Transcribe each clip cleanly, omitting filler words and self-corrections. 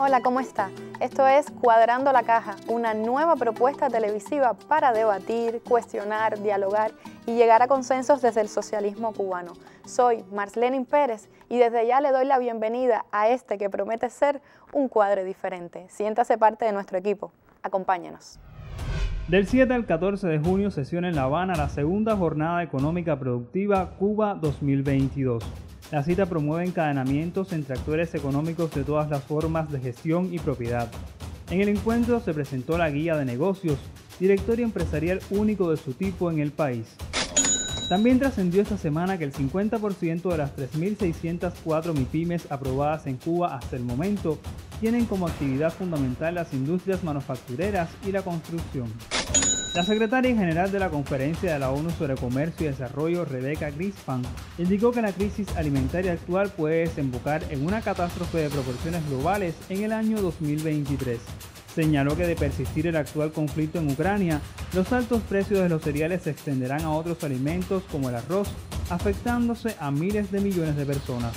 Hola, ¿cómo está? Esto es Cuadrando la Caja, una nueva propuesta televisiva para debatir, cuestionar, dialogar y llegar a consensos desde el socialismo cubano. Soy Marceline Pérez y desde ya le doy la bienvenida a este que promete ser un cuadro diferente. Siéntase parte de nuestro equipo. Acompáñenos. Del 7 al 14 de junio sesiona en La Habana la segunda jornada económica productiva Cuba 2022. La cita promueve encadenamientos entre actores económicos de todas las formas de gestión y propiedad. En el encuentro se presentó la guía de negocios, directorio empresarial único de su tipo en el país. También trascendió esta semana que el 50% de las 3.604 MIPYMES aprobadas en Cuba hasta el momento tienen como actividad fundamental las industrias manufactureras y la construcción. La secretaria general de la Conferencia de la ONU sobre Comercio y Desarrollo, Rebecca Grispan, indicó que la crisis alimentaria actual puede desembocar en una catástrofe de proporciones globales en el año 2023. Señaló que de persistir el actual conflicto en Ucrania, los altos precios de los cereales se extenderán a otros alimentos como el arroz, afectándose a miles de millones de personas.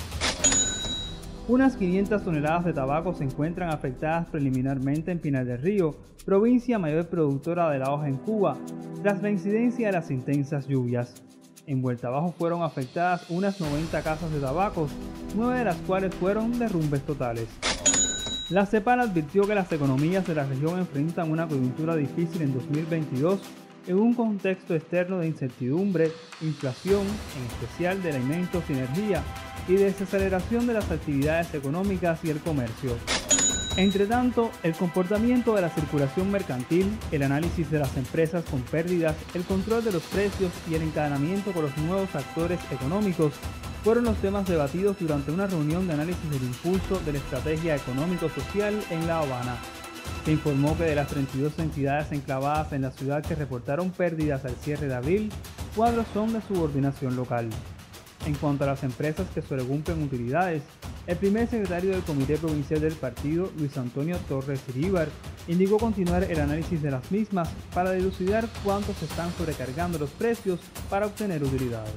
Unas 500 toneladas de tabaco se encuentran afectadas preliminarmente en Pinar del Río, provincia mayor productora de la hoja en Cuba, tras la incidencia de las intensas lluvias. En Vuelta Abajo fueron afectadas unas 90 casas de tabacos, 9 de las cuales fueron derrumbes totales. La CEPAL advirtió que las economías de la región enfrentan una coyuntura difícil en 2022 en un contexto externo de incertidumbre, inflación, en especial de alimentos y energía, y desaceleración de las actividades económicas y el comercio. Entre tanto, el comportamiento de la circulación mercantil, el análisis de las empresas con pérdidas, el control de los precios y el encadenamiento con los nuevos actores económicos fueron los temas debatidos durante una reunión de análisis del impulso de la estrategia económico-social en La Habana. Se informó que de las 32 entidades enclavadas en la ciudad que reportaron pérdidas al cierre de abril, 4 son de subordinación local. En cuanto a las empresas que sobrecumplen utilidades, el primer secretario del Comité Provincial del Partido, Luis Antonio Torres Iríbar, indicó continuar el análisis de las mismas para dilucidar cuánto se están sobrecargando los precios para obtener utilidades.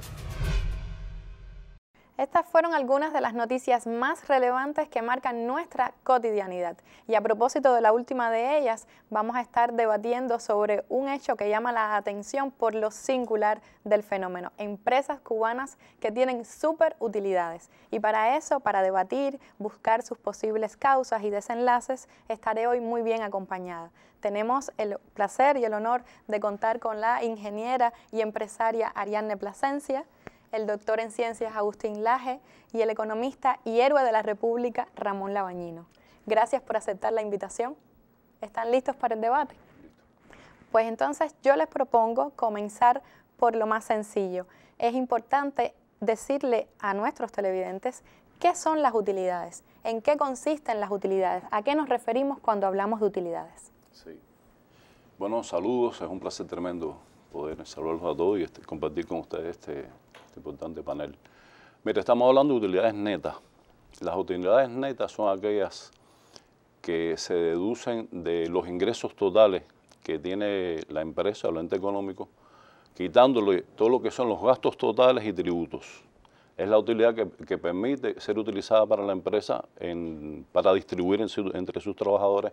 Estas fueron algunas de las noticias más relevantes que marcan nuestra cotidianidad. Y a propósito de la última de ellas, vamos a estar debatiendo sobre un hecho que llama la atención por lo singular del fenómeno. Empresas cubanas que tienen súper utilidades. Y para eso, para debatir, buscar sus posibles causas y desenlaces, estaré hoy muy bien acompañada. Tenemos el placer y el honor de contar con la ingeniera y empresaria Ariadne Plasencia, el doctor en ciencias Agustín Laje y el economista y héroe de la República Ramón Labañino. Gracias por aceptar la invitación. ¿Están listos para el debate? Pues entonces yo les propongo comenzar por lo más sencillo. Es importante decirle a nuestros televidentes qué son las utilidades, en qué consisten las utilidades, a qué nos referimos cuando hablamos de utilidades. Sí. Bueno, saludos, es un placer tremendo poder saludarlos a todos y compartir con ustedes este importante panel. Mira, estamos hablando de utilidades netas. Las utilidades netas son aquellas que se deducen de los ingresos totales que tiene la empresa o el ente económico, quitándole todo lo que son los gastos totales y tributos. Es la utilidad que permite ser utilizada para la empresa para distribuir entre sus trabajadores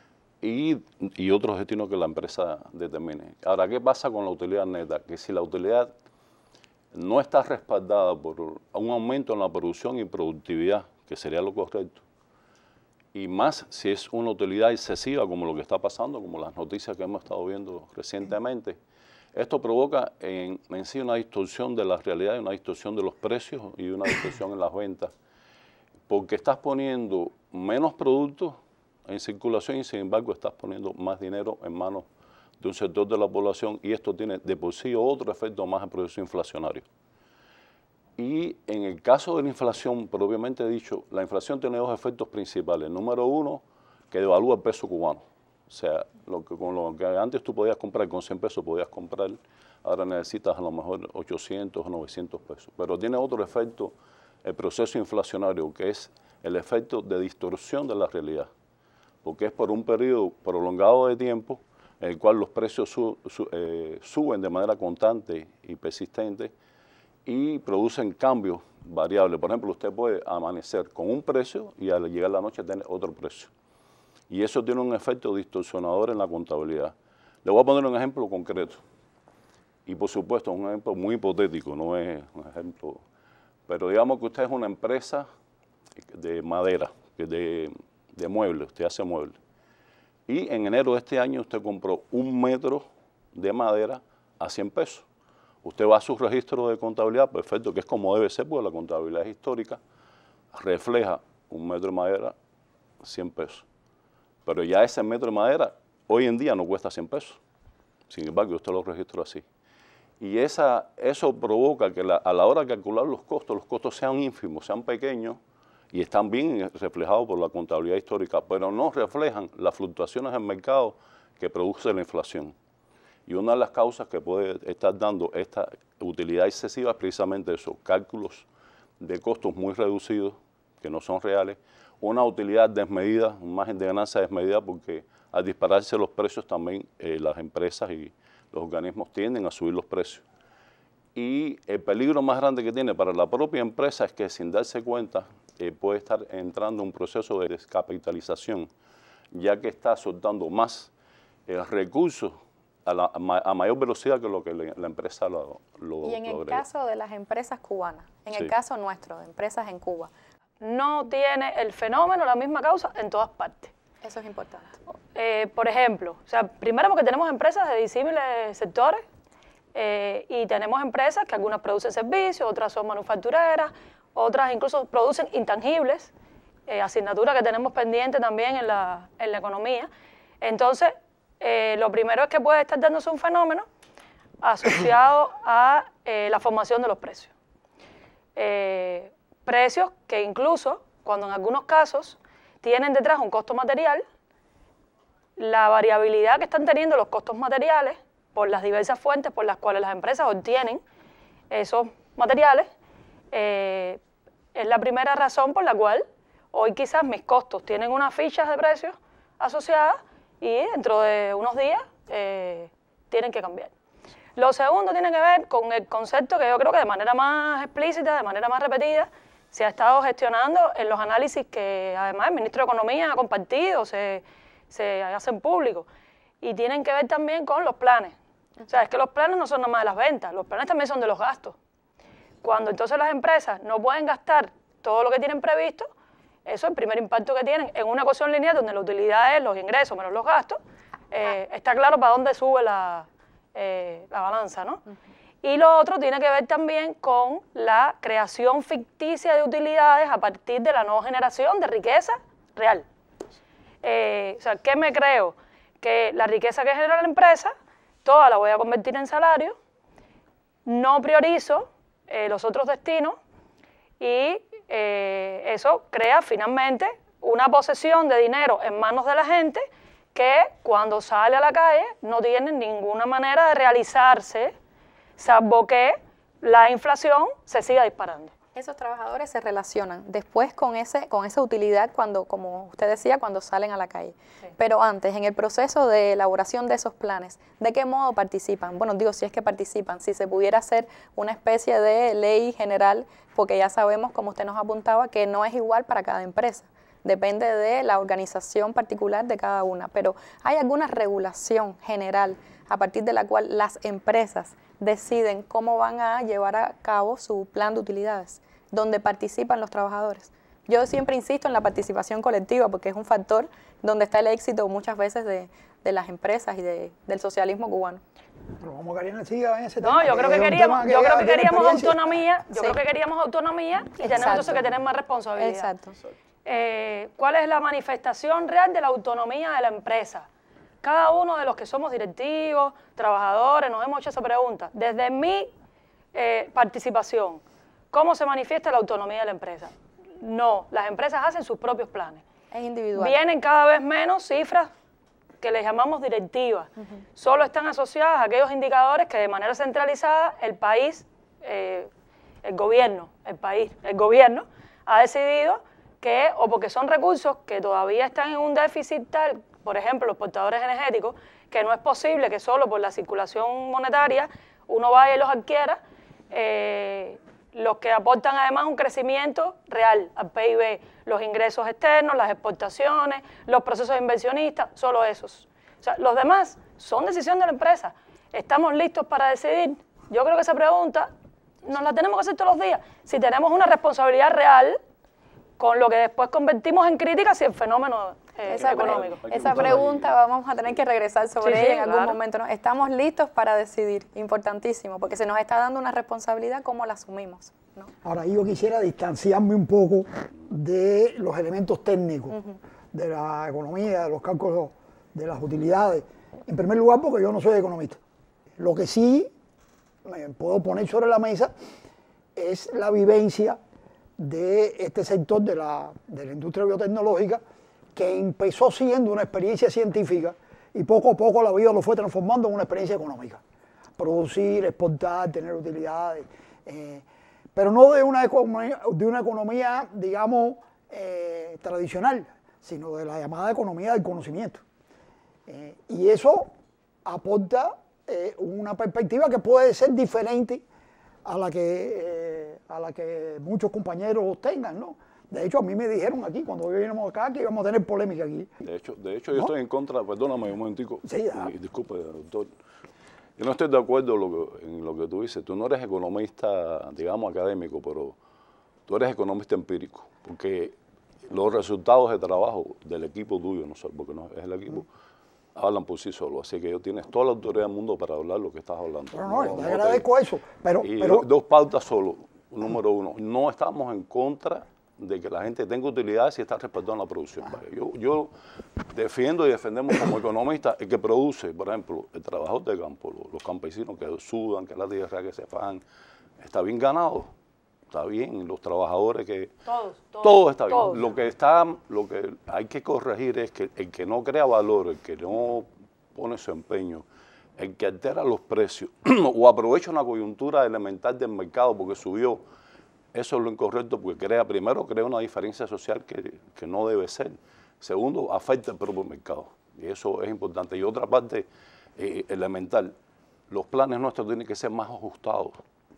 y otros destinos que la empresa determine. Ahora, ¿qué pasa con la utilidad neta? Que si la utilidad no está respaldada por un aumento en la producción y productividad, que sería lo correcto, y más si es una utilidad excesiva como lo que está pasando, como las noticias que hemos estado viendo recientemente, esto provoca en sí una distorsión de la realidad y una distorsión de los precios y una distorsión en las ventas, porque estás poniendo menos productos en circulación y sin embargo estás poniendo más dinero en manos de un sector de la población y esto tiene de por sí otro efecto más en proceso inflacionario. Y en el caso de la inflación, propiamente dicho, la inflación tiene dos efectos principales. Número uno, que devalúa el peso cubano. O sea, con lo que antes tú podías comprar con 100 pesos, podías comprar, ahora necesitas a lo mejor 800 o 900 pesos. Pero tiene otro efecto, el proceso inflacionario, que es el efecto de distorsión de la realidad. Porque es por un periodo prolongado de tiempo en el cual los precios suben de manera constante y persistente y producen cambios variables. Por ejemplo, usted puede amanecer con un precio y al llegar la noche tener otro precio. y eso tiene un efecto distorsionador en la contabilidad. Le voy a poner un ejemplo concreto, y por supuesto un ejemplo muy hipotético, no es un ejemplo, pero digamos que usted es una empresa de madera, de muebles, usted hace muebles, y en enero de este año usted compró 1 metro de madera a 100 pesos. Usted va a su registro de contabilidad, perfecto, que es como debe ser, porque la contabilidad es histórica, refleja 1 metro de madera, 100 pesos. Pero ya ese metro de madera hoy en día no cuesta 100 pesos. Sin embargo, usted lo registra así. Y eso provoca que a la hora de calcular los costos sean ínfimos, sean pequeños, y están bien reflejados por la contabilidad histórica, pero no reflejan las fluctuaciones del mercado que produce la inflación. Y una de las causas que puede estar dando esta utilidad excesiva es precisamente esos cálculos de costos muy reducidos, que no son reales, una utilidad desmedida, un margen de ganancia desmedida, porque al dispararse los precios también las empresas y los organismos tienden a subir los precios. Y el peligro más grande que tiene para la propia empresa es que sin darse cuenta puede estar entrando en un proceso de descapitalización, ya que está soltando más recursos a mayor velocidad que lo que la empresa lo Y en el caso de las empresas cubanas, en el caso nuestro, de empresas en Cuba, no tiene el fenómeno la misma causa en todas partes. Eso es importante. Por ejemplo, primero porque tenemos empresas de disímiles sectores y tenemos empresas que algunas producen servicios, otras son manufactureras, otras incluso producen intangibles, asignatura que tenemos pendiente también en la economía. Entonces, lo primero es que puede estar dándose un fenómeno asociado a la formación de los precios. Precios que incluso, cuando en algunos casos tienen detrás un costo material, la variabilidad que están teniendo los costos materiales por las diversas fuentes por las cuales las empresas obtienen esos materiales, es la primera razón por la cual hoy quizás mis costos tienen unas fichas de precios asociadas y dentro de unos días tienen que cambiar. Lo segundo tiene que ver con el concepto que yo creo que de manera más explícita, de manera más repetida, se ha estado gestionando en los análisis que además el Ministro de Economía ha compartido, se hacen públicos, y tienen que ver también con los planes. O sea, es que los planes no son nada más de las ventas, los planes también son de los gastos. Cuando entonces las empresas no pueden gastar todo lo que tienen previsto, eso es el primer impacto que tienen en una ecuación lineal donde la utilidad es los ingresos menos los gastos, está claro para dónde sube la balanza, ¿no? Y lo otro tiene que ver también con la creación ficticia de utilidades a partir de la nueva generación de riqueza real. O sea, ¿qué me creo? Que la riqueza que genera la empresa, toda la voy a convertir en salario, no priorizo los otros destinos y eso crea finalmente una posesión de dinero en manos de la gente que cuando sale a la calle no tiene ninguna manera de realizarse, salvo que la inflación se siga disparando. Esos trabajadores se relacionan después con esa utilidad cuando, como usted decía, cuando salen a la calle. Sí. Pero antes, en el proceso de elaboración de esos planes, ¿de qué modo participan? Bueno, digo, si es que participan, si se pudiera hacer una especie de ley general, porque ya sabemos, como usted nos apuntaba, que no es igual para cada empresa. Depende de la organización particular de cada una. Pero ¿hay alguna regulación general a partir de la cual las empresas deciden cómo van a llevar a cabo su plan de utilidades, donde participan los trabajadores? Yo siempre insisto en la participación colectiva porque es un factor donde está el éxito muchas veces de las empresas y del socialismo cubano. Pero ¿cómo Karina siga en ese tema? No, yo creo que queríamos autonomía, yo creo que queríamos autonomía y tenemos entonces que tener más responsabilidad. Exacto. ¿Cuál es la manifestación real de la autonomía de la empresa? Cada uno de los que somos directivos, trabajadores, nos hemos hecho esa pregunta. Desde mi participación, ¿cómo se manifiesta la autonomía de la empresa? No, las empresas hacen sus propios planes. Es individual. Vienen cada vez menos cifras que les llamamos directivas. Solo están asociadas a aquellos indicadores que de manera centralizada el país, el gobierno ha decidido que, o porque son recursos que todavía están en un déficit tal, por ejemplo, los portadores energéticos, que no es posible que solo por la circulación monetaria uno vaya y los adquiera, los que aportan además un crecimiento real al PIB, los ingresos externos, las exportaciones, los procesos inversionistas, solo esos. O sea, los demás son decisión de la empresa. ¿Estamos listos para decidir? Yo creo que esa pregunta nos la tenemos que hacer todos los días. Si tenemos una responsabilidad real con lo que después convertimos en crítica si el fenómeno económico. Esa pregunta vamos a tener que regresar sobre ella en algún momento, ¿no? Estamos listos para decidir, importantísimo, porque se nos está dando una responsabilidad, ¿cómo la asumimos? ¿No? Ahora, yo quisiera distanciarme un poco de los elementos técnicos de la economía, de los cálculos de las utilidades. En primer lugar, porque yo no soy economista. Lo que sí me puedo poner sobre la mesa es la vivencia de este sector de la industria biotecnológica, que empezó siendo una experiencia científica y poco a poco la vida lo fue transformando en una experiencia económica. Producir, exportar, tener utilidades, pero no de una economía, digamos, tradicional, sino de la llamada economía del conocimiento. Y eso aporta una perspectiva que puede ser diferente a la que muchos compañeros tengan, ¿no? De hecho, a mí me dijeron aquí, cuando vinimos acá, que íbamos a tener polémica aquí. De hecho yo estoy en contra, perdóname un momentico, sí, y disculpe, doctor. Yo no estoy de acuerdo en lo que tú dices. Tú no eres economista, digamos, académico, pero tú eres economista empírico, porque los resultados de trabajo del equipo tuyo, no sé, porque no es el equipo, hablan por sí solos. Así que yo tienes toda la autoridad del mundo para hablar lo que estás hablando. No, te agradezco eso. Pero, dos pautas solo. Número uno, no estamos en contra de que la gente tenga utilidades si está respaldando la producción. Yo defiendo y defendemos como economistas el que produce, por ejemplo, el trabajador de campo, los campesinos que sudan, que la tierra, que se fajan, está bien ganado, está bien, los trabajadores que... Todo está bien. Lo que hay que corregir es que el que no crea valor, el que no pone su empeño, el que altera los precios o aprovecha una coyuntura elemental del mercado porque subió, eso es lo incorrecto, porque primero crea una diferencia social que no debe ser. Segundo, afecta el propio mercado. Y eso es importante. Y otra parte elemental, los planes nuestros tienen que ser más ajustados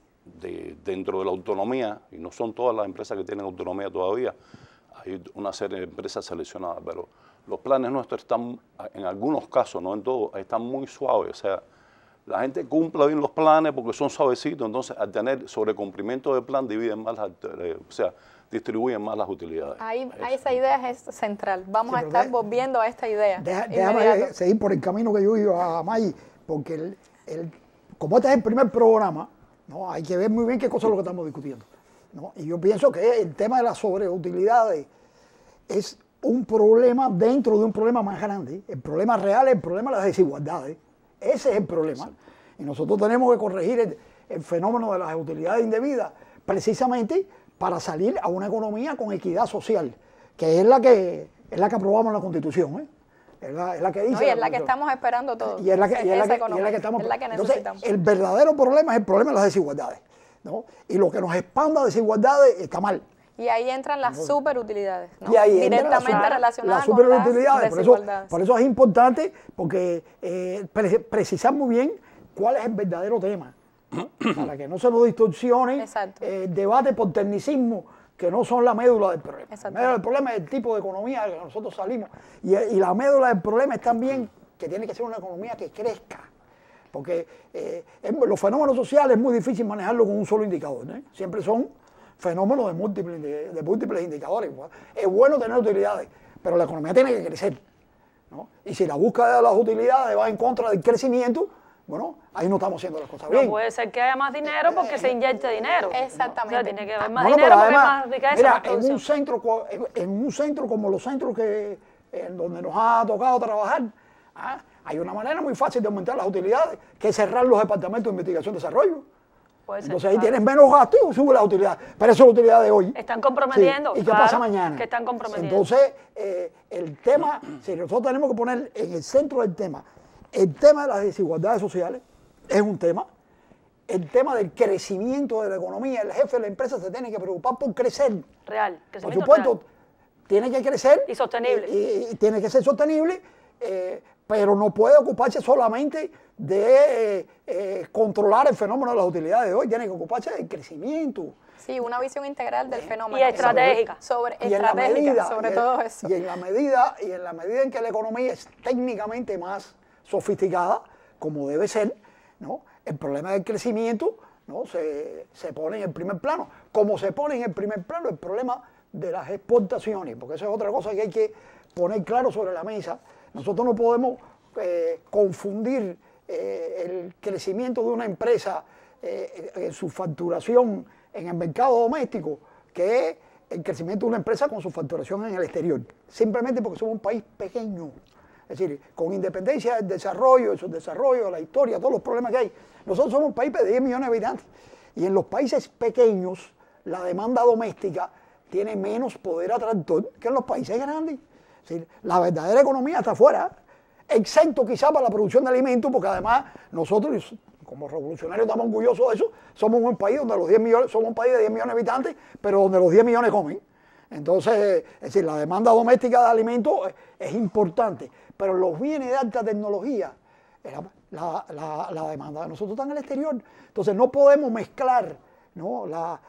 dentro de la autonomía, y no son todas las empresas que tienen autonomía todavía. Hay una serie de empresas seleccionadas, pero los planes nuestros están, en algunos casos, no en todos, están muy suaves. O sea, la gente cumple bien los planes porque son suavecitos, entonces al tener sobrecumplimiento del plan dividen más, distribuyen más las utilidades. Ahí esa idea es central. Vamos a estar volviendo a esta idea. Déjame seguir por el camino que yo iba, May, porque como este es el primer programa, ¿no? Hay que ver muy bien qué cosa es lo que estamos discutiendo, ¿no? Y yo pienso que el tema de las sobreutilidades es un problema dentro de un problema más grande. El problema real es el problema de las desigualdades. Ese es el problema. Sí. Y nosotros tenemos que corregir el fenómeno de las utilidades indebidas precisamente para salir a una economía con equidad social, que es la que aprobamos en la Constitución, ¿eh? Es la que dice. No, y es la que estamos esperando todos. Y es la que estamos. Entonces, el verdadero problema es el problema de las desigualdades, ¿no? Y lo que nos expanda desigualdades está mal. Y ahí entran las superutilidades, ¿no? Y ahí directamente relacionadas con las desigualdades. Por eso es importante, porque precisar muy bien cuál es el verdadero tema, para que no se nos distorsione debate por tecnicismo, que no son la médula del problema. La médula del problema es el tipo de economía de que nosotros salimos. Y la médula del problema es también que tiene que ser una economía que crezca. Porque los fenómenos sociales es muy difícil manejarlo con un solo indicador, ¿eh? Siempre son fenómenos de múltiples indicadores. Es bueno tener utilidades, pero la economía tiene que crecer, ¿no? Y si la búsqueda de las utilidades va en contra del crecimiento, bueno, ahí no estamos haciendo las cosas bien. No puede ser que haya más dinero porque se inyecte dinero. Exactamente. O sea, tiene que haber más dinero porque hay más riqueza. Mira, en un centro como los centros en donde nos ha tocado trabajar, hay una manera muy fácil de aumentar las utilidades, que es cerrar los departamentos de investigación y desarrollo. Entonces ahí tienes menos gastos y sube la utilidad. Pero eso es la utilidad de hoy. Están comprometiendo. Sí. ¿Y qué pasa mañana? Que están comprometiendo. Entonces, el tema, si nosotros tenemos que poner en el centro del tema, el tema de las desigualdades sociales es un tema. El tema del crecimiento de la economía, el jefe de la empresa se tiene que preocupar por crecer. Real. Por supuesto, tiene que crecer. Y sostenible. Y tiene que ser sostenible, pero no puede ocuparse solamente de controlar el fenómeno de las utilidades de hoy, tiene que ocuparse del crecimiento. Sí, una visión integral del fenómeno. Y estratégica. Estratégica sobre todo eso. Y en la medida en que la economía es técnicamente más sofisticada, como debe ser, ¿no? El problema del crecimiento, ¿no? se pone en el primer plano. Como se pone en el primer plano el problema de las exportaciones, porque esa es otra cosa que hay que poner claro sobre la mesa. Nosotros no podemos confundir el crecimiento de una empresa, su facturación en el mercado doméstico, que es el crecimiento de una empresa con su facturación en el exterior, simplemente porque somos un país pequeño. Es decir, con independencia del desarrollo, del subdesarrollo, de la historia, todos los problemas que hay, nosotros somos un país de 10 millones de habitantes. Y en los países pequeños, la demanda doméstica tiene menos poder atractor que en los países grandes. Es decir, la verdadera economía está afuera, excepto quizá para la producción de alimentos, porque además nosotros, como revolucionarios, estamos orgullosos de eso. Somos un país donde los 10 millones, somos un país de 10 millones de habitantes, pero donde los 10 millones comen. Entonces, es decir, la demanda doméstica de alimentos es importante, pero los bienes de alta tecnología, la demanda de nosotros está en el exterior. Entonces, no podemos mezclar, ¿no?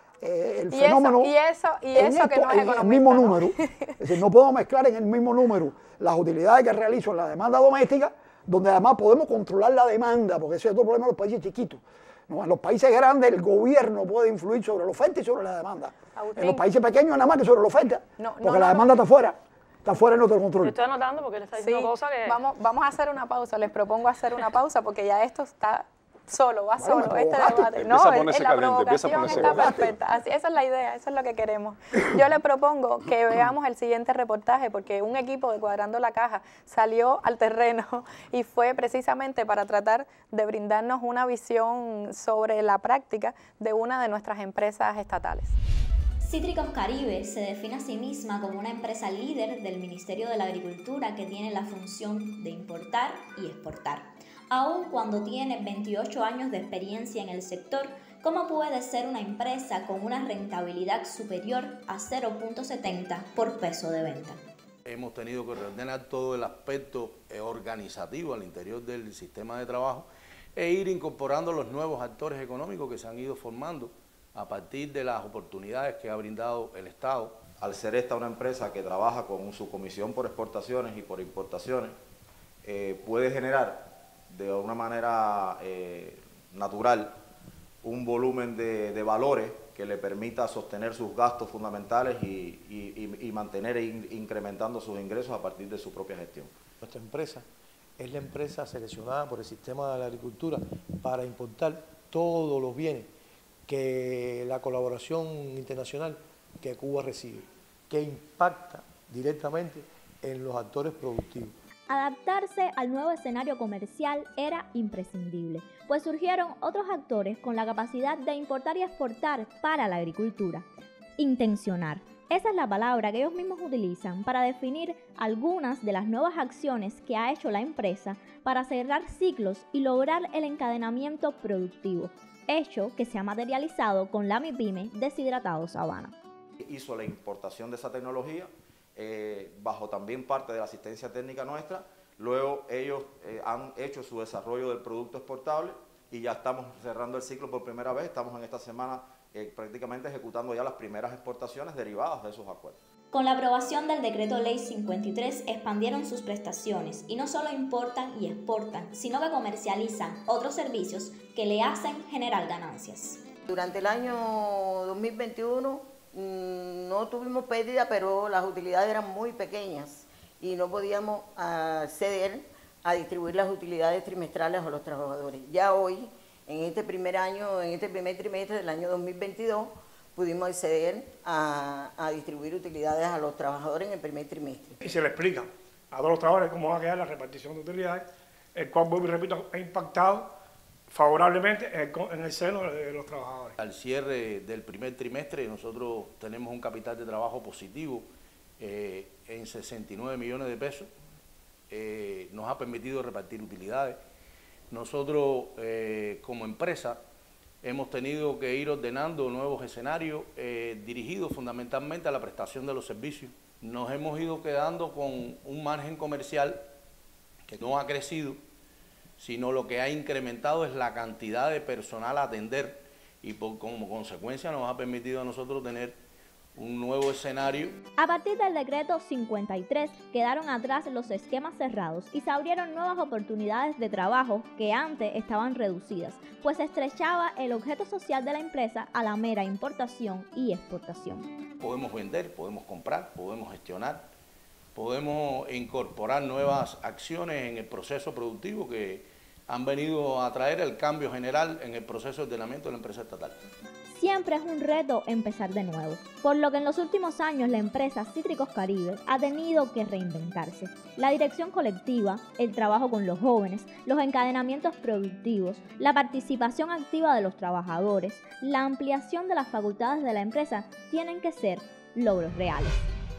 El fenómeno y eso que no es economista, en el mismo ¿no? número. Es decir, no podemos mezclar en el mismo número las utilidades que realizo en la demanda doméstica, donde además podemos controlar la demanda, porque ese es otro problema de los países chiquitos. ¿No? En los países grandes el gobierno puede influir sobre la oferta y sobre la demanda. Agustín. En los países pequeños nada más que sobre la oferta, porque la demanda está afuera en nuestro control. Yo estoy anotando porque le está diciendo cosas que... Vamos a hacer una pausa, les propongo hacer una pausa porque ya esto está solo, va Bueno, solo me este provocaste. debate. Empieza a ponerse la caliente, empieza a provocación ponerse está caliente. perfecta. Así, esa es la idea, eso es lo que queremos. Yo le propongo que veamos el siguiente reportaje porque un equipo de Cuadrando la Caja salió al terreno y fue precisamente para tratar de brindarnos una visión sobre la práctica de una de nuestras empresas estatales. Cítricos Caribe se define a sí misma como una empresa líder del Ministerio de la Agricultura que tiene la función de importar y exportar. Aun cuando tiene 28 años de experiencia en el sector, ¿cómo puede ser una empresa con una rentabilidad superior a 0.70 por peso de venta? Hemos tenido que reordenar todo el aspecto organizativo al interior del sistema de trabajo e ir incorporando los nuevos actores económicos que se han ido formando a partir de las oportunidades que ha brindado el Estado. Al ser esta una empresa que trabaja con su comisión por exportaciones y por importaciones, puede generar de una manera natural un volumen de valores que le permita sostener sus gastos fundamentales y mantener incrementando sus ingresos a partir de su propia gestión. Nuestra empresa es la empresa seleccionada por el sistema de la agricultura para importar todos los bienes que la colaboración internacional que Cuba recibe, que impacta directamente en los actores productivos. Adaptarse al nuevo escenario comercial era imprescindible, pues surgieron otros actores con la capacidad de importar y exportar para la agricultura. Intencionar. Esa es la palabra que ellos mismos utilizan para definir algunas de las nuevas acciones que ha hecho la empresa para cerrar ciclos y lograr el encadenamiento productivo, hecho que se ha materializado con la MIPYME Deshidratados Habana. Hizo la importación de esa tecnología bajo también parte de la asistencia técnica nuestra. Luego ellos han hecho su desarrollo del producto exportable y ya estamos cerrando el ciclo por primera vez. Estamos en esta semana prácticamente ejecutando ya las primeras exportaciones derivadas de esos acuerdos. Con la aprobación del Decreto Ley 53 expandieron sus prestaciones y no solo importan y exportan, sino que comercializan otros servicios que le hacen generar ganancias. Durante el año 2021 no tuvimos pérdida, pero las utilidades eran muy pequeñas y no podíamos acceder a distribuir las utilidades trimestrales a los trabajadores. Ya hoy, en este primer trimestre del año 2022, pudimos acceder a distribuir utilidades a los trabajadores en el primer trimestre. Y se le explica a todos los trabajadores cómo va a quedar la repartición de utilidades, el cual, vuelvo y repito, ha impactado favorablemente en el seno de los trabajadores. Al cierre del primer trimestre nosotros tenemos un capital de trabajo positivo en 69 millones de pesos. Nos ha permitido repartir utilidades. Nosotros como empresa hemos tenido que ir ordenando nuevos escenarios dirigidos fundamentalmente a la prestación de los servicios. Nos hemos ido quedando con un margen comercial que no ha crecido, sino lo que ha incrementado es la cantidad de personal a atender y como consecuencia nos ha permitido a nosotros tener un nuevo escenario. A partir del decreto 53 quedaron atrás los esquemas cerrados y se abrieron nuevas oportunidades de trabajo que antes estaban reducidas, pues se estrechaba el objeto social de la empresa a la mera importación y exportación. Podemos vender, podemos comprar, podemos gestionar, podemos incorporar nuevas acciones en el proceso productivo que han venido a traer el cambio general en el proceso de ordenamiento de la empresa estatal. Siempre es un reto empezar de nuevo, por lo que en los últimos años la empresa Cítricos Caribe ha tenido que reinventarse. La dirección colectiva, el trabajo con los jóvenes, los encadenamientos productivos, la participación activa de los trabajadores, la ampliación de las facultades de la empresa tienen que ser logros reales.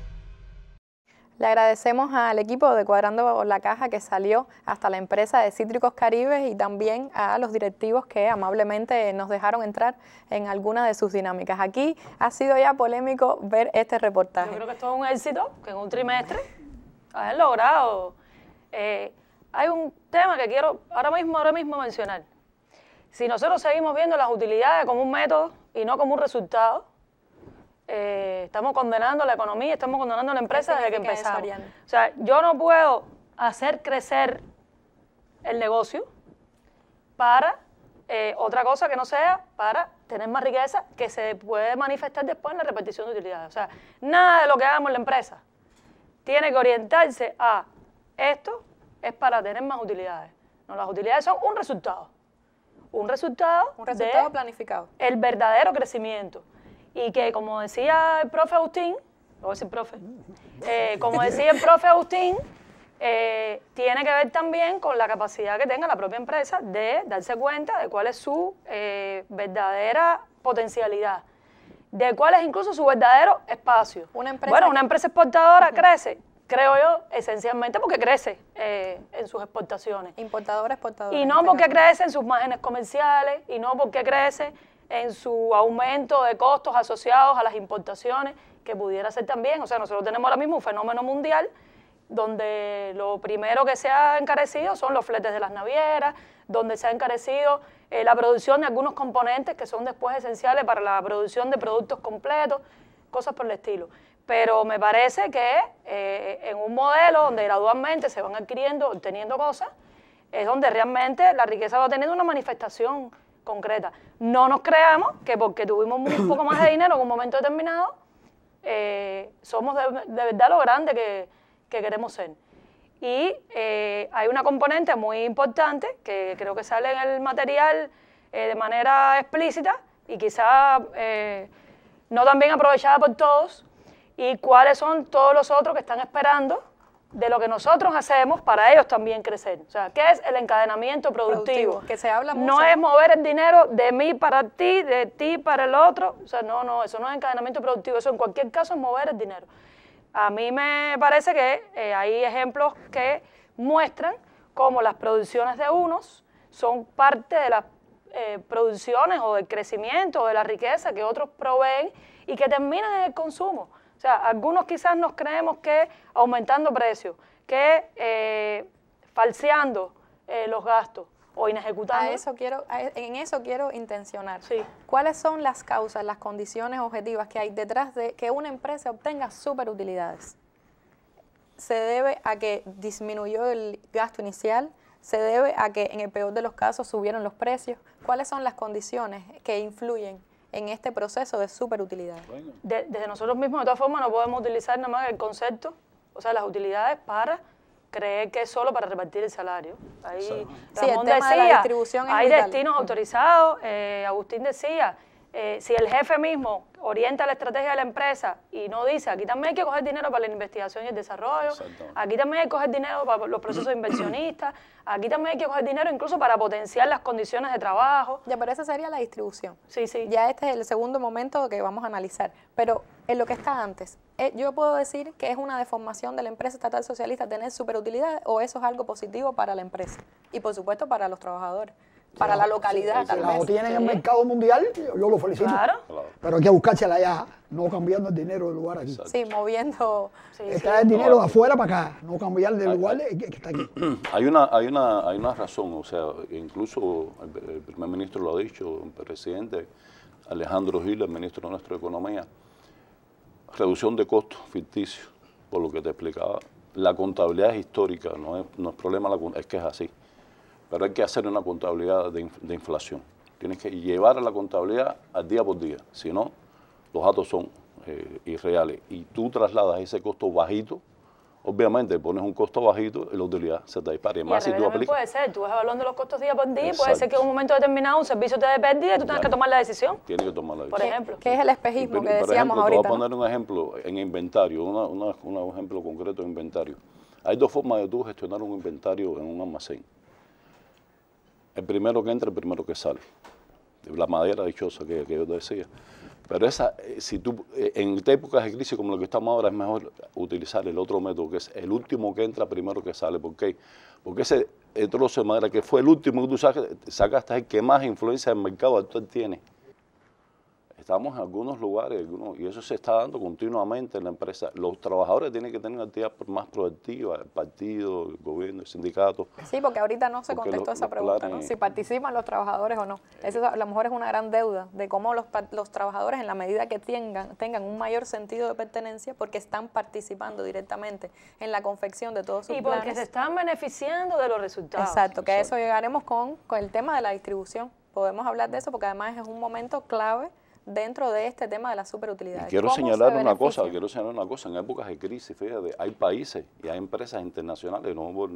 Le agradecemos al equipo de Cuadrando la Caja que salió hasta la empresa de Cítricos Caribe y también a los directivos que amablemente nos dejaron entrar en alguna de sus dinámicas. Aquí ha sido ya polémico ver este reportaje. Yo creo que esto es un éxito, que en un trimestre hayan logrado. Hay un tema que quiero ahora mismo mencionar. Si nosotros seguimos viendo las utilidades como un método y no como un resultado, estamos condenando la economía, estamos condenando la empresa desde que empezamos. O sea, yo no puedo hacer crecer el negocio para otra cosa que no sea para tener más riqueza que se puede manifestar después en la repartición de utilidades. O sea, nada de lo que hagamos en la empresa tiene que orientarse a esto es para tener más utilidades. No, las utilidades son un resultado. Un resultado planificado. El verdadero crecimiento. Y que, como decía el profe Agustín, voy a decir profe, como decía el profe Agustín, tiene que ver también con la capacidad que tenga la propia empresa de darse cuenta de cuál es su verdadera potencialidad, de cuál es incluso su verdadero espacio. Una empresa exportadora crece, creo yo, esencialmente porque crece en sus exportaciones. Importadora, exportadora. Y no porque crece en sus márgenes comerciales, y no porque crece en su aumento de costos asociados a las importaciones, que pudiera ser también. O sea, nosotros tenemos ahora mismo un fenómeno mundial donde lo primero que se ha encarecido son los fletes de las navieras, donde se ha encarecido la producción de algunos componentes que son después esenciales para la producción de productos completos, cosas por el estilo. Pero me parece que en un modelo donde gradualmente se van obteniendo cosas, es donde realmente la riqueza va teniendo una manifestación concreta. No nos creamos que porque tuvimos un poco más de dinero en un momento determinado, somos de verdad lo grande que queremos ser. Y hay una componente muy importante que creo que sale en el material de manera explícita y quizá no tan bien aprovechada por todos, y cuáles son todos los otros que están esperando de lo que nosotros hacemos para ellos también crecer. O sea, ¿qué es el encadenamiento productivo? Que se habla mucho. No es mover el dinero de mí para ti, de ti para el otro. O sea, no, eso no es encadenamiento productivo. Eso en cualquier caso es mover el dinero. A mí me parece que hay ejemplos que muestran cómo las producciones de unos son parte de las producciones o del crecimiento o de la riqueza que otros proveen y que terminan en el consumo. O sea, algunos quizás nos creemos que aumentando precios, que falseando los gastos o inejecutando. En eso quiero intencionar. Sí. ¿Cuáles son las causas, las condiciones objetivas que hay detrás de que una empresa obtenga superutilidades? ¿Se debe a que disminuyó el gasto inicial? ¿Se debe a que en el peor de los casos subieron los precios? ¿Cuáles son las condiciones que influyen en este proceso de superutilidad? Desde nosotros mismos, de todas formas, no podemos utilizar nada más el concepto, o sea, las utilidades para creer que es solo para repartir el salario. Ahí Ramón el tema de la distribución es hay vital. destinos autorizados. Agustín decía, si el jefe mismo orienta la estrategia de la empresa y no dice, aquí también hay que coger dinero para la investigación y el desarrollo, aquí también hay que coger dinero para los procesos inversionistas, aquí también hay que coger dinero incluso para potenciar las condiciones de trabajo. Ya, pero esa sería la distribución. Sí, sí. Ya este es el segundo momento que vamos a analizar. Pero en lo que está antes, ¿yo puedo decir que es una deformación de la empresa estatal socialista tener superutilidades o eso es algo positivo para la empresa? Y por supuesto para los trabajadores. para la localidad. Si la obtienen en el mercado mundial, yo lo felicito. Claro. Pero hay que buscársela allá, no cambiando el dinero del lugar aquí. Sí, moviendo. Es traer el dinero de afuera para acá, no cambiar del lugar que está aquí. Hay una razón, o sea, incluso el primer ministro lo ha dicho, el presidente Alejandro Gil, el ministro de nuestra Economía, reducción de costos ficticios, por lo que te explicaba. La contabilidad es histórica, no es problema, es que es así. Pero hay que hacer una contabilidad de inflación. Tienes que llevar a la contabilidad al día por día, si no, los datos son irreales. Y tú trasladas ese costo bajito, obviamente pones un costo bajito y la utilidad se te dispara. Y más si tú aplicas. Puede ser, tú vas evaluando los costos día por día, puede ser que en un momento determinado un servicio te dé pérdida y tú tengas que tomar la decisión. Tienes que tomar la decisión. Por ejemplo. ¿Qué es el espejismo que decíamos por ejemplo, ahorita? Te voy a poner un ejemplo en inventario, un ejemplo concreto de inventario. Hay dos formas de tú gestionar un inventario en un almacén. El primero que entra, el primero que sale. La madera dichosa que yo te decía. Pero si tú, en épocas de crisis como lo que estamos ahora, es mejor utilizar el otro método, que es el último que entra, primero que sale. ¿Por qué? Porque ese trozo de madera que fue el último que tú sacaste es el que más influencia en el mercado actual tiene. Estamos en algunos lugares, y eso se está dando continuamente en la empresa. Los trabajadores tienen que tener una actividad más proactiva, el partido, el gobierno, el sindicato. Sí, porque ahorita no se contestó esa pregunta, ¿no? Si participan los trabajadores o no. Eso a lo mejor es una gran deuda de cómo los trabajadores, en la medida que tengan un mayor sentido de pertenencia, porque están participando directamente en la confección de todos sus planes. Y porque se están beneficiando de los resultados. Exacto, que a eso llegaremos con el tema de la distribución. Podemos hablar de eso porque además es un momento clave dentro de este tema de las superutilidades. Y quiero señalar una cosa, en épocas de crisis, fíjate, hay países y hay empresas internacionales,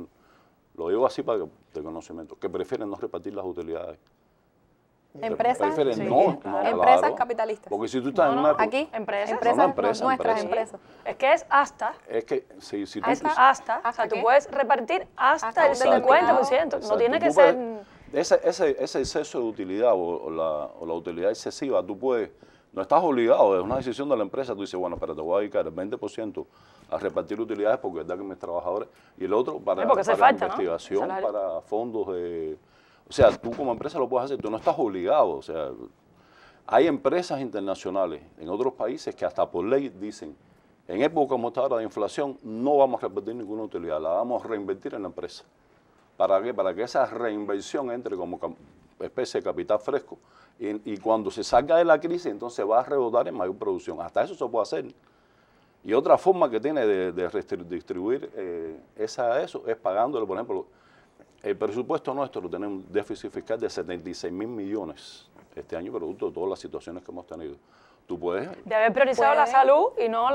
lo digo así para de conocimiento, que prefieren no repartir las utilidades. Empresas, empresas capitalistas. Porque si tú estás en una... Aquí, nuestras empresas. Es que es hasta. Es que si tú... Hasta, o sea, tú puedes repartir hasta el 50%, no tiene que ser... Ese exceso de utilidad o la utilidad excesiva, tú puedes, no estás obligado, es una decisión de la empresa, tú dices, bueno, pero te voy a dedicar el 20% a repartir utilidades porque es verdad que mis trabajadores, y el otro para investigación, ¿no? Para fondos de... O sea, tú como empresa lo puedes hacer, tú no estás obligado, o sea, hay empresas internacionales en otros países que hasta por ley dicen, en época como esta ahora de inflación, no vamos a repartir ninguna utilidad, la vamos a reinvertir en la empresa. ¿Para qué? Para que esa reinversión entre como especie de capital fresco y cuando se salga de la crisis entonces va a rebotar en mayor producción. Hasta eso se puede hacer. Y otra forma que tiene de distribuir eso es pagándole, por ejemplo, el presupuesto nuestro, tenemos un déficit fiscal de 76.000 millones este año, producto de todas las situaciones que hemos tenido. Tú puedes... De haber priorizado la salud y no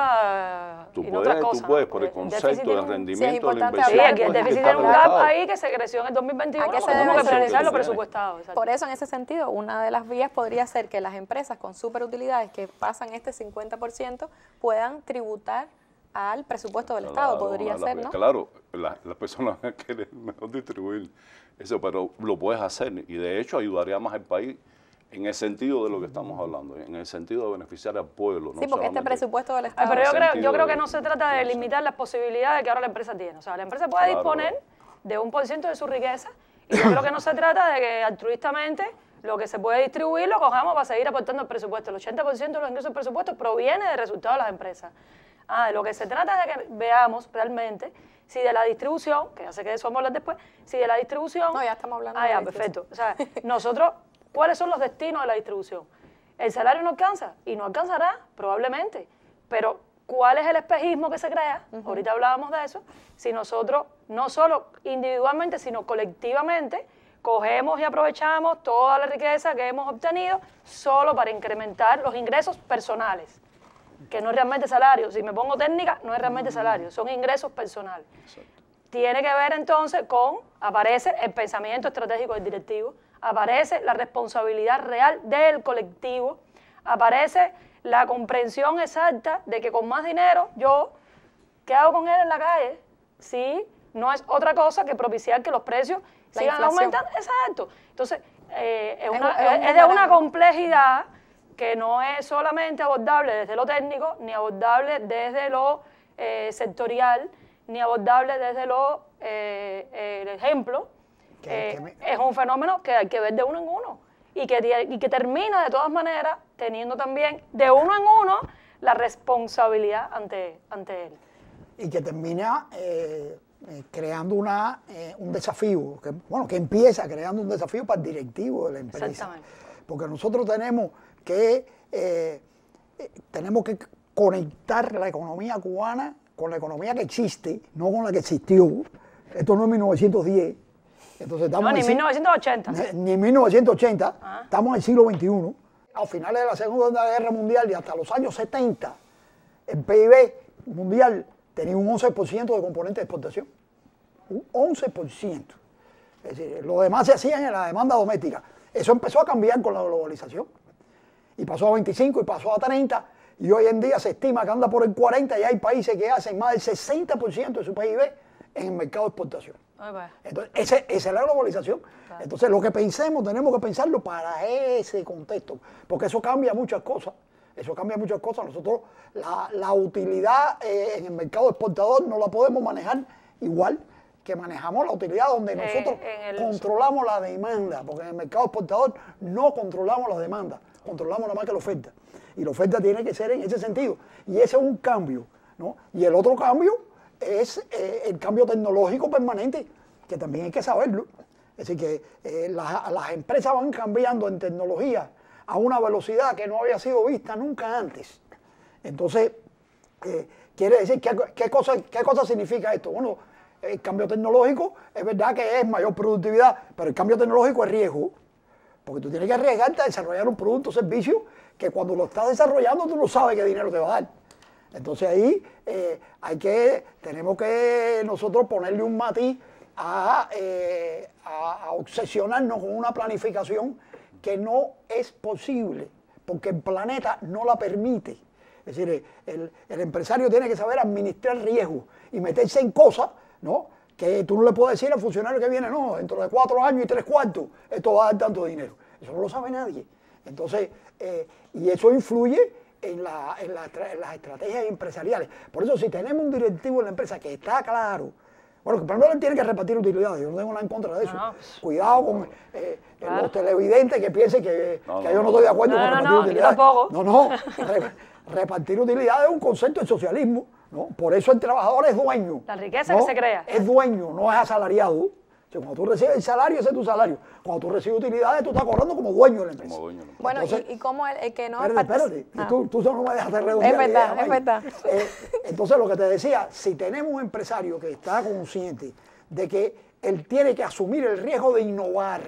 otras cosas. Tú puedes, por el concepto del rendimiento de la inversión. Sí, aquí el déficit tiene un gap ahí que se creció en el 2021, tenemos que priorizar lo presupuestado. Exacto. Por eso, en ese sentido, una de las vías podría ser que las empresas con superutilidades que pasan este 50% puedan tributar al presupuesto del Estado, podría ser, ¿no? Claro, las personas quieren mejor distribuir eso, pero lo puedes hacer y de hecho ayudaría más al país en el sentido de lo que estamos hablando, en el sentido de beneficiar al pueblo. Sí, porque este presupuesto del Estado... Pero yo creo que no se trata de limitar las posibilidades que ahora la empresa tiene. O sea, la empresa puede disponer de un % de su riqueza y yo creo que no se trata de que altruistamente lo que se puede distribuir lo cojamos para seguir aportando al presupuesto. El 80% de los ingresos del presupuesto proviene del resultado de las empresas. De lo que se trata es de que veamos realmente si de la distribución, que ya sé que de eso vamos a hablar después, si de la distribución... No, ya estamos hablando de la perfecto. O sea, nosotros... ¿Cuáles son los destinos de la distribución? ¿El salario no alcanza? Y no alcanzará, probablemente. Pero, ¿cuál es el espejismo que se crea? Ahorita hablábamos de eso. Si nosotros, no solo individualmente, sino colectivamente, cogemos y aprovechamos toda la riqueza que hemos obtenido solo para incrementar los ingresos personales, que no es realmente salario. Si me pongo técnica, no es realmente salario, son ingresos personales. Exacto. Tiene que ver entonces aparece el pensamiento estratégico del directivo, aparece la responsabilidad real del colectivo, aparece la comprensión exacta de que con más dinero ¿qué hago con él en la calle? Sí, no es otra cosa que propiciar que los precios sigan aumentando. Exacto. Entonces, es de una complejidad que no es solamente abordable desde lo técnico, ni abordable desde lo sectorial, ni abordable desde el ejemplo, es un fenómeno que hay que ver de uno en uno y que termina de todas maneras teniendo también de uno en uno la responsabilidad ante él. Y que termina creando un desafío, que empieza creando un desafío para el directivo de la empresa. Exactamente. Porque nosotros tenemos que conectar la economía cubana con la economía que existe, no con la que existió. Esto no es 1910. Entonces estamos ni 1980. Ni 1980. Estamos en el siglo XXI. A finales de la Segunda Guerra Mundial y hasta los años 70, el PIB mundial tenía un 11% de componente de exportación. Un 11%. Es decir, lo demás se hacían en la demanda doméstica. Eso empezó a cambiar con la globalización. Y pasó a 25 y pasó a 30. Y hoy en día se estima que anda por el 40 y hay países que hacen más del 60% de su PIB en el mercado de exportación. Entonces, esa es la globalización. Claro. Entonces, lo que pensemos, tenemos que pensarlo para ese contexto, porque eso cambia muchas cosas. Eso cambia muchas cosas. Nosotros, la utilidad en el mercado exportador no la podemos manejar igual que manejamos la utilidad donde nosotros controlamos la demanda, porque en el mercado exportador no controlamos la demanda, controlamos nada más que la oferta. Y la oferta tiene que ser en ese sentido. Y ese es un cambio, ¿no? Y el otro cambio es el cambio tecnológico permanente, que también hay que saberlo. Es decir, que las empresas van cambiando en tecnología a una velocidad que no había sido vista nunca antes. Entonces, quiere decir, ¿qué cosa significa esto? Bueno, el cambio tecnológico es verdad que es mayor productividad, pero el cambio tecnológico es riesgo, porque tú tienes que arriesgarte a desarrollar un producto o servicio que cuando lo estás desarrollando tú no sabes qué dinero te va a dar. Entonces ahí tenemos que nosotros ponerle un matiz a obsesionarnos con una planificación que no es posible, porque el planeta no la permite. Es decir, el empresario tiene que saber administrar riesgos y meterse en cosas, ¿no?, que tú no le puedes decir al funcionario que viene, no, dentro de 4 años y 3/4, esto va a dar tanto dinero. Eso no lo sabe nadie. Entonces, y eso influye en las estrategias empresariales. Por eso, si tenemos un directivo en la empresa que está claro, bueno, que primero tiene que repartir utilidades, yo no tengo nada en contra de eso. Cuidado con los televidentes que piensen que yo no estoy de acuerdo con repartir utilidades. No, repartir utilidades es un concepto del socialismo, ¿no? Por eso el trabajador es dueño. La riqueza que se crea. Es dueño, no es asalariado. O sea, cuando tú recibes el salario, ese es tu salario. Cuando tú recibes utilidades, tú estás cobrando como dueño de la empresa. Bueno, entonces, y como el que no... Espérate. Tú no me dejas de redondear. Es verdad. Entonces, lo que te decía, si tenemos un empresario que está consciente de que él tiene que asumir el riesgo de innovar,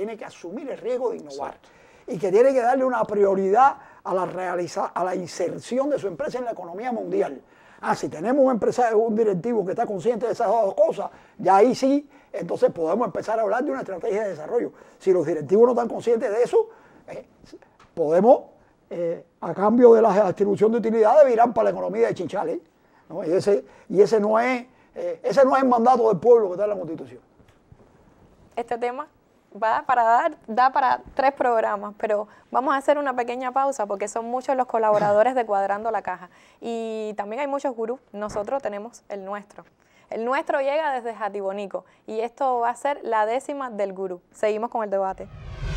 y que tiene que darle una prioridad a la inserción de su empresa en la economía mundial. Si tenemos un empresario, un directivo que está consciente de esas dos cosas, ya ahí sí, entonces podemos empezar a hablar de una estrategia de desarrollo. Si los directivos no están conscientes de eso, podemos, a cambio de la distribución de utilidades, virar para la economía de chinchales, ¿no? Y ese no es el mandato del pueblo que está en la Constitución. Este tema da para 3 programas, pero vamos a hacer una pequeña pausa porque son muchos los colaboradores de Cuadrando la Caja y también hay muchos gurús. Nosotros tenemos el nuestro. El nuestro llega desde Jatibonico y esto va a ser la 10ª del gurú. Seguimos con el debate.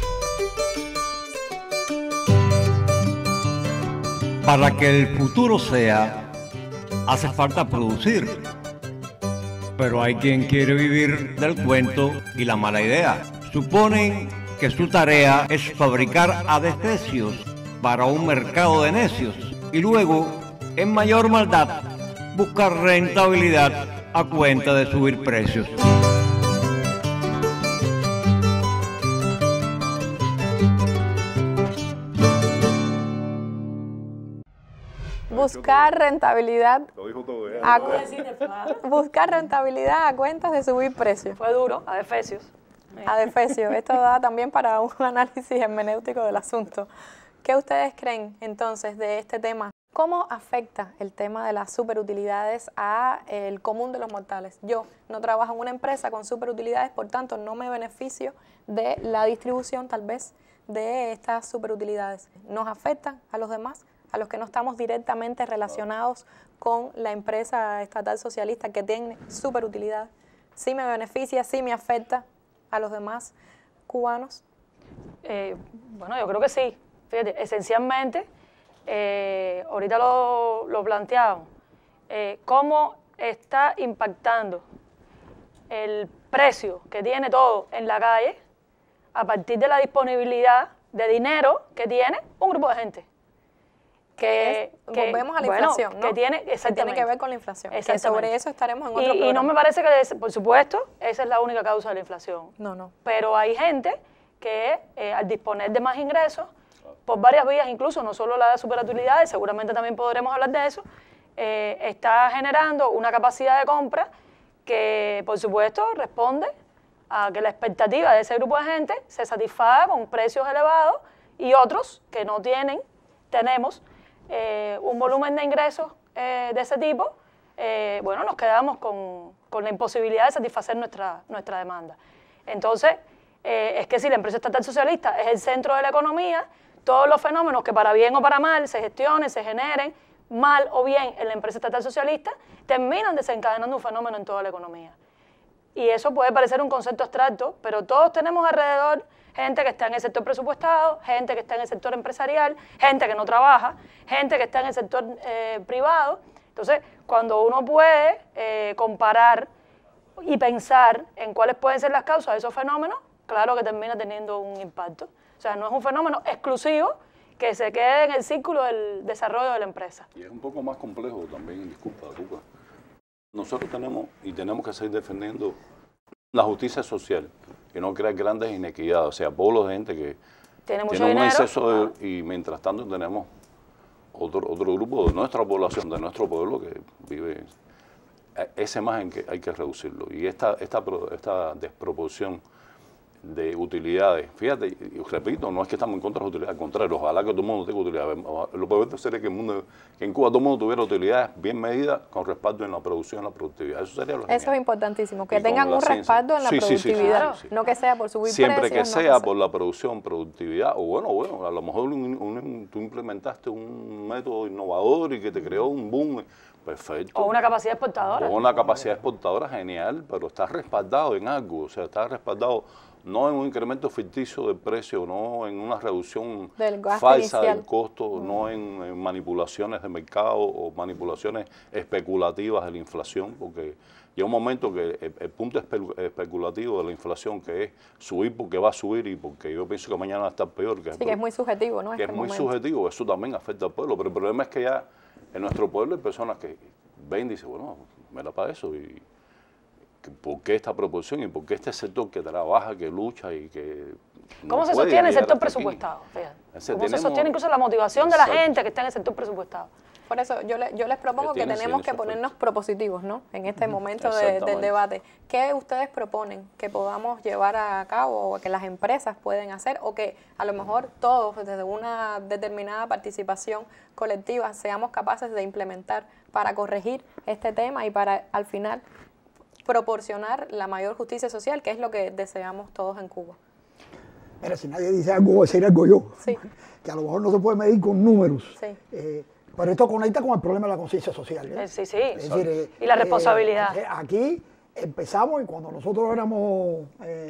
Para que el futuro sea, hace falta producir. Pero hay quien quiere vivir del cuento y la mala idea. Suponen que su tarea es fabricar adefesios para un mercado de necios y luego, en mayor maldad, buscar rentabilidad a cuenta de subir precios. Buscar rentabilidad. Buscar rentabilidad a cuentas de subir precios. Fue duro, adefesios. Adefesios. Esto da también para un análisis hermenéutico del asunto. ¿Qué ustedes creen entonces de este tema? ¿Cómo afecta el tema de las superutilidades al común de los mortales? Yo no trabajo en una empresa con superutilidades, por tanto no me beneficio de la distribución tal vez de estas superutilidades. ¿Nos afectan a los demás? A los que no estamos directamente relacionados con la empresa estatal socialista que tiene superutilidad. ¿Sí me beneficia? ¿Sí me afecta? a los demás cubanos? Bueno, yo creo que sí. Fíjate, esencialmente, ahorita lo planteamos, cómo está impactando el precio que tiene todo en la calle a partir de la disponibilidad de dinero que tiene un grupo de gente. Volvemos a la inflación, ¿no? Que tiene que ver con la inflación. Que sobre eso estaremos en otro programa. Y no me parece que, por supuesto, esa es la única causa de la inflación. No. Pero hay gente que al disponer de más ingresos, por varias vías incluso, no solo la de superutilidades, seguramente también podremos hablar de eso, está generando una capacidad de compra que, por supuesto, responde a que la expectativa de ese grupo de gente se satisfaga con precios elevados y otros que no tenemos un volumen de ingresos de ese tipo, bueno, nos quedamos con la imposibilidad de satisfacer nuestra demanda. Entonces, es que si la empresa estatal socialista es el centro de la economía, todos los fenómenos que para bien o para mal se gestionen, se generen, mal o bien en la empresa estatal socialista, terminan desencadenando un fenómeno en toda la economía. Y eso puede parecer un concepto abstracto, pero todos tenemos alrededor gente que está en el sector presupuestado, gente que está en el sector empresarial, gente que no trabaja, gente que está en el sector privado. Entonces, cuando uno puede comparar y pensar en cuáles pueden ser las causas de esos fenómenos, claro que termina teniendo un impacto. O sea, no es un fenómeno exclusivo que se quede en el círculo del desarrollo de la empresa. Y es un poco más complejo también, disculpa, Cuca. Nosotros tenemos que seguir defendiendo la justicia social y no crear grandes inequidades, o sea, pueblos de gente que tiene un exceso y mientras tanto tenemos otro grupo de nuestra población, de nuestro pueblo que vive ese margen que hay que reducirlo. Y esta desproporción de utilidades, fíjate, y repito, no es que estamos en contra de las utilidades, al contrario, ojalá que todo el mundo tenga utilidades. Lo peor sería que en Cuba todo el mundo tuviera utilidades bien medidas con respaldo en la producción y la productividad. Eso sería lo genial. Eso es importantísimo, que tengan un respaldo en la productividad, no que sea por subir precios. Siempre que sea por la producción, productividad, o bueno, a lo mejor tú implementaste un método innovador y que te creó un boom. Perfecto. O una capacidad exportadora. O una capacidad exportadora genial, pero está respaldado en algo, o sea, está respaldado no en un incremento ficticio del precio, no en una reducción falsa del costo, no en manipulaciones de mercado o manipulaciones especulativas de la inflación, porque llega un momento que el punto especulativo de la inflación, que es subir porque va a subir y porque yo pienso que mañana va a estar peor. Que es muy subjetivo, ¿no? Que es muy subjetivo, eso también afecta al pueblo, pero el problema es que ya en nuestro pueblo hay personas que ven y dicen, bueno, me da para eso. Y ¿por qué esta proporción y por qué este sector que trabaja, que lucha y que... ¿Cómo se sostiene el sector presupuestado? ¿Cómo se sostiene incluso la motivación de la gente que está en el sector presupuestado? Por eso yo les propongo que tenemos que ponernos propositivos, ¿no? En este momento del debate. ¿Qué ustedes proponen que podamos llevar a cabo o que las empresas pueden hacer o que a lo mejor todos desde una determinada participación colectiva seamos capaces de implementar para corregir este tema y para al final proporcionar la mayor justicia social, que es lo que deseamos todos en Cuba? Mira, si nadie dice algo, voy a decir algo yo. Sí. Que a lo mejor no se puede medir con números. Sí. Pero esto conecta con el problema de la conciencia social. Sí. Es decir, y la responsabilidad. Aquí empezamos y cuando nosotros éramos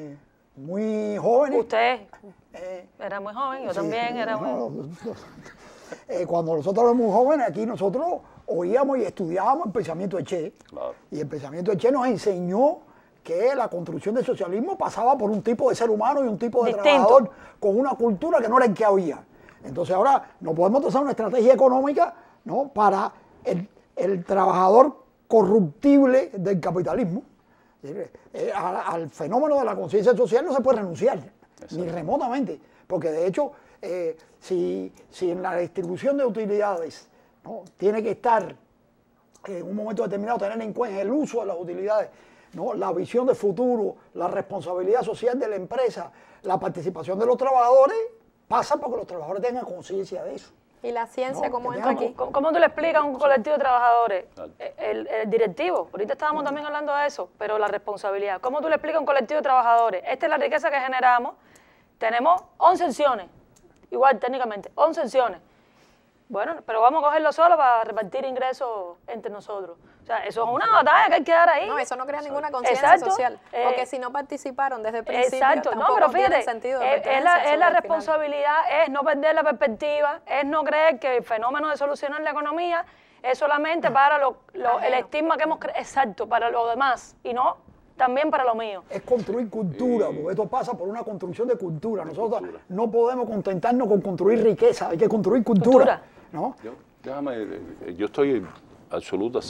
muy jóvenes... Usted era muy joven, yo también era muy joven. Cuando nosotros éramos muy jóvenes, aquí nosotros oíamos y estudiábamos el pensamiento de Che. Claro. Y el pensamiento de Che nos enseñó que la construcción del socialismo pasaba por un tipo de ser humano y un tipo de trabajador con una cultura que no era el que había. Entonces ahora no podemos usar una estrategia económica, ¿no?, para el trabajador corruptible del capitalismo. Al fenómeno de la conciencia social no se puede renunciar, ni remotamente, porque de hecho si en la distribución de utilidades, ¿no?, tiene que estar en un momento determinado tener en cuenta el uso de las utilidades, ¿no?, la visión de futuro, la responsabilidad social de la empresa, la participación de los trabajadores, pasa porque los trabajadores tengan conciencia de eso. ¿Y la ciencia cómo entra aquí? ¿Cómo tú le explicas a un colectivo de trabajadores? El directivo, ahorita estábamos también hablando de eso, pero la responsabilidad. ¿Cómo tú le explicas a un colectivo de trabajadores? Esta es la riqueza que generamos. Tenemos 11 acciones, igual técnicamente, 11 acciones. Bueno, pero vamos a cogerlo solo para repartir ingresos entre nosotros. O sea, eso es una batalla que hay que dar ahí. No, eso no crea ninguna conciencia social. Porque si no participaron desde el principio, exacto. tampoco No, pero fíjate, tiene sentido. es la responsabilidad, es no perder la perspectiva, es no creer que el fenómeno de solucionar la economía es solamente para el estigma que hemos creado, exacto, para lo demás, y no también para lo mío. Es construir cultura, porque esto pasa por una construcción de cultura. Nosotros no podemos contentarnos con construir riqueza, hay que construir cultura. ¿No? Yo estoy absoluta,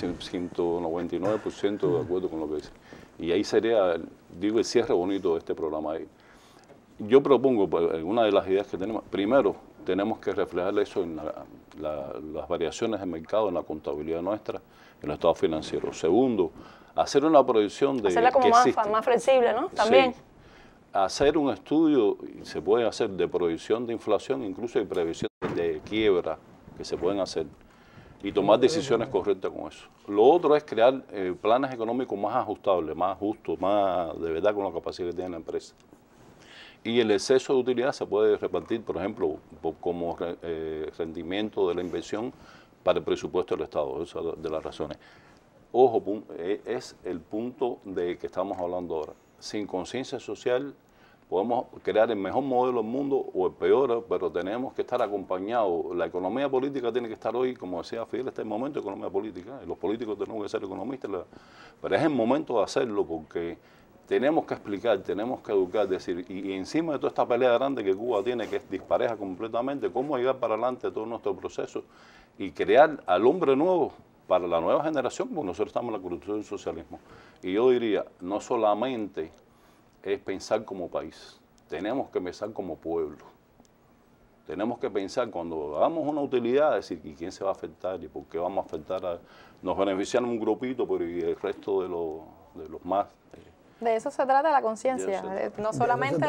199% de acuerdo con lo que dice. Y ahí sería, digo, el cierre bonito de este programa ahí. Yo propongo, una de las ideas que tenemos, primero, tenemos que reflejar eso en las variaciones del mercado, en la contabilidad nuestra, en el estado financiero. Segundo, hacer una proyección de hacerla como más flexible, ¿no? También. Sí. Hacer un estudio, se puede hacer, de proyección de inflación, incluso de previsión de quiebra, que se pueden hacer, y tomar decisiones correctas con eso. Lo otro es crear planes económicos más ajustables, más justos, más de verdad con la capacidad que tiene la empresa. Y el exceso de utilidad se puede repartir, por ejemplo, como rendimiento de la inversión para el presupuesto del Estado. Esa es de las razones. Ojo, es el punto de que estamos hablando ahora. Sin conciencia social podemos crear el mejor modelo del mundo o el peor, pero tenemos que estar acompañados. La economía política tiene que estar hoy, como decía Fidel, este es el momento de economía política. Los políticos tenemos que ser economistas, pero es el momento de hacerlo porque tenemos que explicar, tenemos que educar, decir, y encima de toda esta pelea grande que Cuba tiene, que es dispareja completamente, cómo llegar para adelante todo nuestro proceso y crear al hombre nuevo para la nueva generación, porque nosotros estamos en la construcción del socialismo. Y yo diría, no solamente es pensar como país, tenemos que pensar como pueblo. Tenemos que pensar cuando hagamos una utilidad, decir, ¿y quién se va a afectar? ¿Y por qué vamos a afectar? Nos benefician un grupito, pero y el resto de los más... De eso se trata la conciencia, no solamente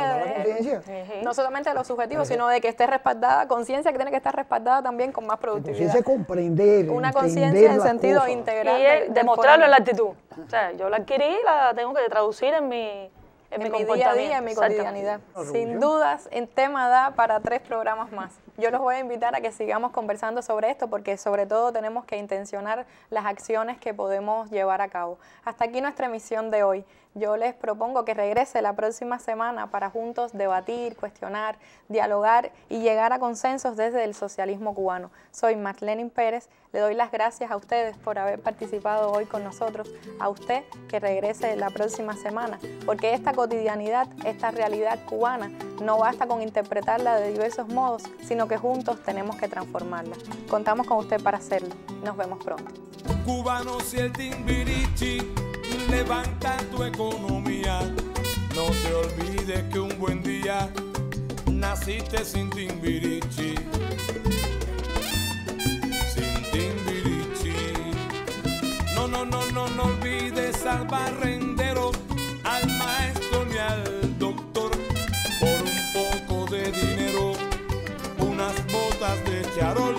de lo subjetivo, sino de que esté respaldada, conciencia que tiene que estar respaldada también con más productividad. Conciencia comprender, una conciencia en sentido integral. Y demostrarlo en la actitud. O sea, yo la adquirí, la tengo que traducir en mi día a día, en mi cotidianidad. Sin dudas, el tema da para 3 programas más. Yo los voy a invitar a que sigamos conversando sobre esto porque sobre todo tenemos que intencionar las acciones que podemos llevar a cabo. Hasta aquí nuestra emisión de hoy. Yo les propongo que regrese la próxima semana para juntos debatir, cuestionar, dialogar y llegar a consensos desde el socialismo cubano. Soy Marlene Pérez, le doy las gracias a ustedes por haber participado hoy con nosotros, a usted que regrese la próxima semana, porque esta cotidianidad, esta realidad cubana, no basta con interpretarla de diversos modos, sino que juntos tenemos que transformarla. Contamos con usted para hacerlo. Nos vemos pronto. Cubanos y el Timbirichi, levanta tu economía. No te olvides que un buen día naciste sin Timbirichi. Sin Timbirichi. No olvides al barrendero, al maestro ni al doctor. Por un poco de dinero, unas botas de charol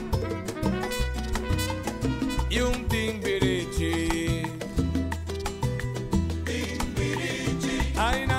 y un Timbirichi. Timbirichi. Ay,